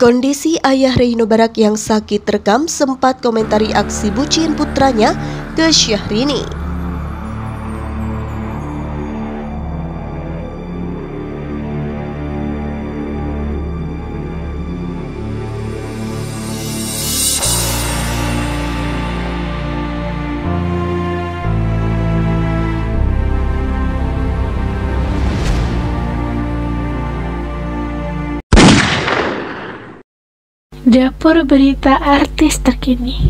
Kondisi ayah Reino Barak yang sakit terekam sempat komentari aksi bucin putranya ke Syahrini. Dapur berita artis terkini.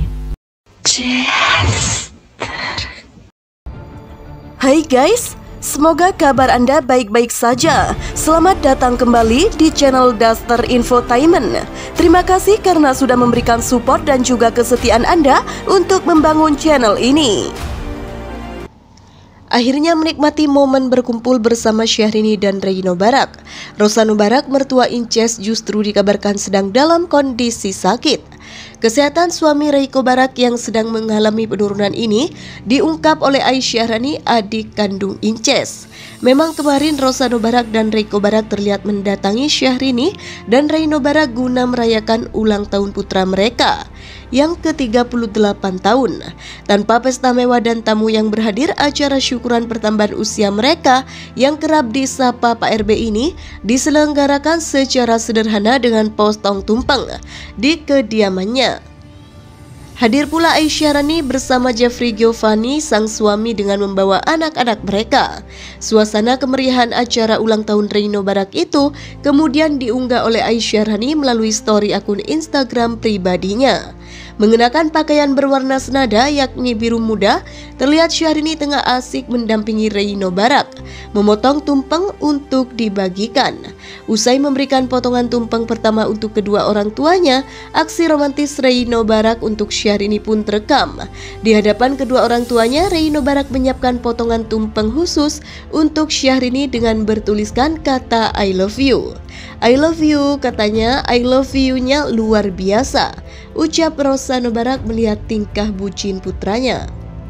Hai guys, semoga kabar Anda baik-baik saja. Selamat datang kembali di channel Daster Infotainment. Terima kasih karena sudah memberikan support dan juga kesetiaan Anda untuk membangun channel ini. Akhirnya menikmati momen berkumpul bersama Syahrini dan Reino Barak. Rosanno Barak, mertua Inces, justru dikabarkan sedang dalam kondisi sakit. Kesehatan suami Reiko Barak yang sedang mengalami penurunan ini diungkap oleh Aisyah-Rani, adik kandung Inces. Memang kemarin Rosanno Barak dan Reiko Barak terlihat mendatangi Syahrini dan Reino Barak guna merayakan ulang tahun putra mereka yang ke-38 tahun. Tanpa pesta mewah dan tamu yang berhadir, acara syukuran pertambahan usia mereka yang kerap disapa Pak RB ini diselenggarakan secara sederhana dengan potong tumpeng di kediamannya. Hadir pula Aisyah-Rani bersama Jeffrey Giovanni, sang suami, dengan membawa anak-anak mereka. Suasana kemeriahan acara ulang tahun Reino Barak itu kemudian diunggah oleh Aisyah-Rani melalui story akun Instagram pribadinya. Mengenakan pakaian berwarna senada yakni biru muda, terlihat Syahrini tengah asik mendampingi Reino Barak memotong tumpeng untuk dibagikan. Usai memberikan potongan tumpeng pertama untuk kedua orang tuanya, aksi romantis Reino Barak untuk Syahrini pun terekam. Di hadapan kedua orang tuanya, Reino Barak menyiapkan potongan tumpeng khusus untuk Syahrini dengan bertuliskan kata I love you. I love you, katanya. I love you-nya luar biasa, ucap Rosanno Barak melihat tingkah bucin putranya.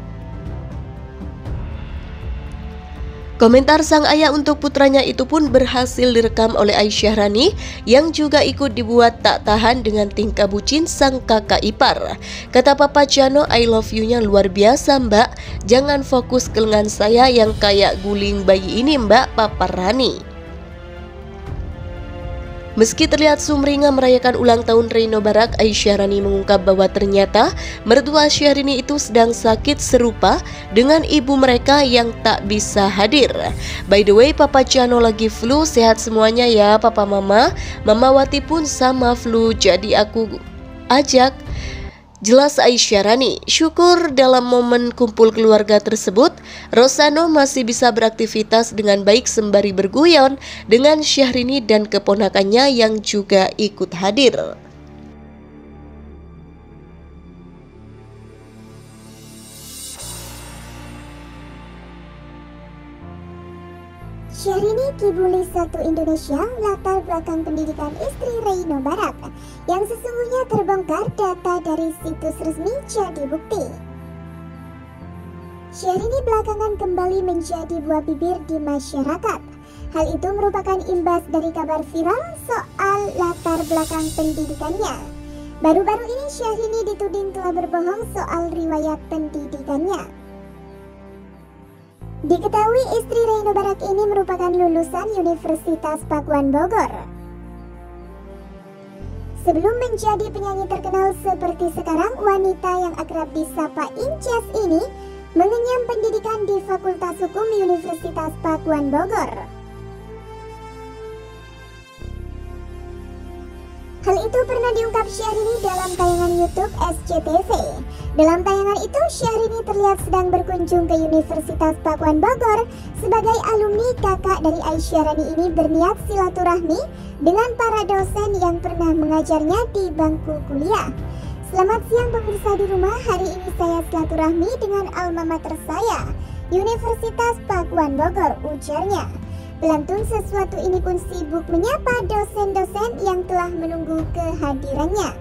Komentar sang ayah untuk putranya itu pun berhasil direkam oleh Aisyah-Rani yang juga ikut dibuat tak tahan dengan tingkah bucin sang kakak ipar. Kata Papa Chano, I love you-nya luar biasa mbak, jangan fokus ke lengan saya yang kayak guling bayi ini mbak, Papa Rani. Meski terlihat sumringah merayakan ulang tahun Reino Barak, Aisyah-Rani mengungkap bahwa ternyata mertua Syahrini itu sedang sakit serupa dengan ibu mereka yang tak bisa hadir. By the way, Papa Chano lagi flu, sehat semuanya ya Papa Mama. Mama Wati pun sama flu, jadi aku ajak. Jelas Aisyah-Rani. Syukur dalam momen kumpul keluarga tersebut, Rosanno masih bisa beraktivitas dengan baik sembari berguyon dengan Syahrini dan keponakannya yang juga ikut hadir. Syahrini Kibuli 1 Indonesia, latar belakang pendidikan istri Reino Barak yang sesungguhnya terbongkar data dari situs resmi jadi bukti. Syahrini belakangan kembali menjadi buah bibir di masyarakat. Hal itu merupakan imbas dari kabar viral soal latar belakang pendidikannya. Baru-baru ini Syahrini dituding telah berbohong soal riwayat pendidikannya. Diketahui istri Reino Barak ini merupakan lulusan Universitas Pakuan Bogor. Sebelum menjadi penyanyi terkenal seperti sekarang, wanita yang akrab disapa Inces ini mengenyam pendidikan di Fakultas Hukum Universitas Pakuan Bogor. Hal itu pernah diungkap Syahrini dalam tayangan YouTube SCTV. Dalam tayangan itu, Syahrini terlihat sedang berkunjung ke Universitas Pakuan Bogor sebagai alumni. Kakak dari Aisyah-Rani ini berniat silaturahmi dengan para dosen yang pernah mengajarnya di bangku kuliah. Selamat siang pemirsa di rumah, hari ini saya silaturahmi dengan alma mater saya, Universitas Pakuan Bogor, ujarnya. Pelantun sesuatu ini pun sibuk menyapa dosen-dosen yang telah menunggu kehadirannya.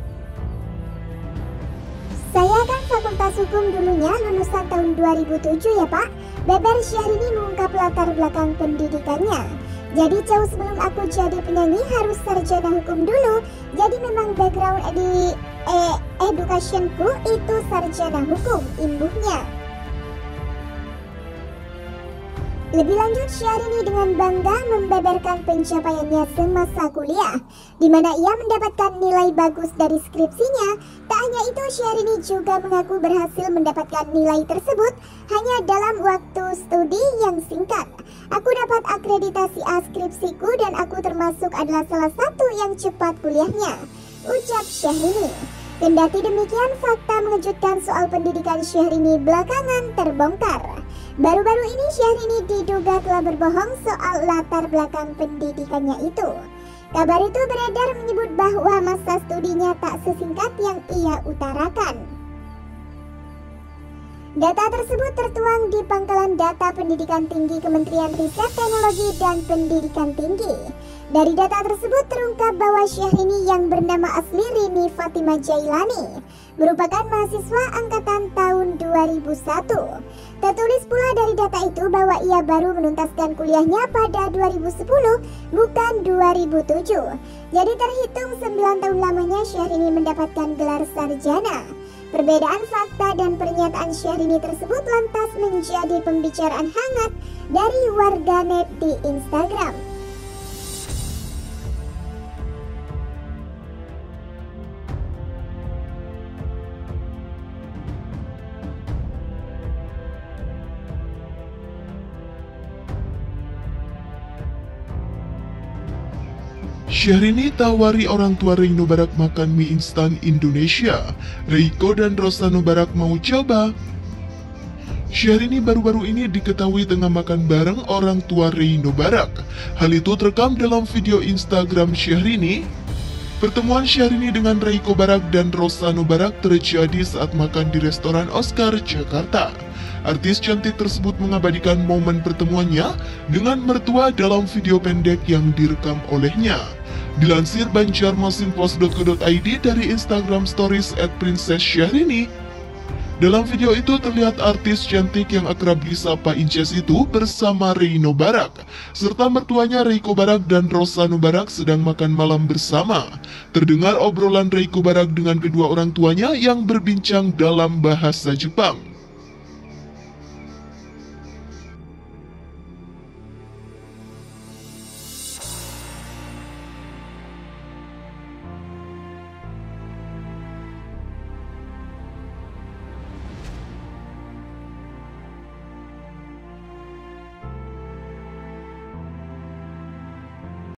Saya kan Fakultas Hukum dulunya, lulusan tahun 2007 ya Pak. Beber Syahrini mengungkap latar belakang pendidikannya. Jadi jauh sebelum aku jadi penyanyi harus sarjana hukum dulu. Jadi memang background di educationku itu sarjana hukum, imbuhnya. Lebih lanjut, Syahrini dengan bangga membeberkan pencapaiannya semasa kuliah, di mana ia mendapatkan nilai bagus dari skripsinya. Tak hanya itu, Syahrini juga mengaku berhasil mendapatkan nilai tersebut hanya dalam waktu studi yang singkat. Aku dapat akreditasi A skripsiku dan aku termasuk adalah salah satu yang cepat kuliahnya, ucap Syahrini. Kendati demikian, fakta mengejutkan soal pendidikan Syahrini belakangan terbongkar. Baru-baru ini Syahrini diduga telah berbohong soal latar belakang pendidikannya itu. Kabar itu beredar menyebut bahwa masa studinya tak sesingkat yang ia utarakan. Data tersebut tertuang di Pangkalan Data Pendidikan Tinggi Kementerian Riset Teknologi dan Pendidikan Tinggi. Dari data tersebut terungkap bahwa Syahrini yang bernama asli Rini Fatimah Jailani merupakan mahasiswa angkatan tahun 2001. Tertulis pula dari data itu bahwa ia baru menuntaskan kuliahnya pada 2010, bukan 2007. Jadi terhitung 9 tahun lamanya Syahrini mendapatkan gelar sarjana. Perbedaan fakta dan pernyataan Syahrini tersebut lantas menjadi pembicaraan hangat dari warganet di Instagram. Syahrini tawari orang tua Reino Barak makan mie instan Indonesia. Reiko dan Rosano Barak mau coba. Syahrini baru-baru ini diketahui tengah makan bareng orang tua Reino Barak. Hal itu terekam dalam video Instagram Syahrini. Pertemuan Syahrini dengan Reiko Barak dan Rosano Barak terjadi saat makan di restoran Oscar, Jakarta. Artis cantik tersebut mengabadikan momen pertemuannya dengan mertua dalam video pendek yang direkam olehnya. Dilansir banjarmasinpost.co.id dari Instagram Stories @princess_syahrini. Dalam video itu terlihat artis cantik yang akrab disapa Inces itu bersama Reino Barak, serta mertuanya Reiko Barak dan Rosano Barak sedang makan malam bersama. Terdengar obrolan Reiko Barak dengan kedua orang tuanya yang berbincang dalam bahasa Jepang.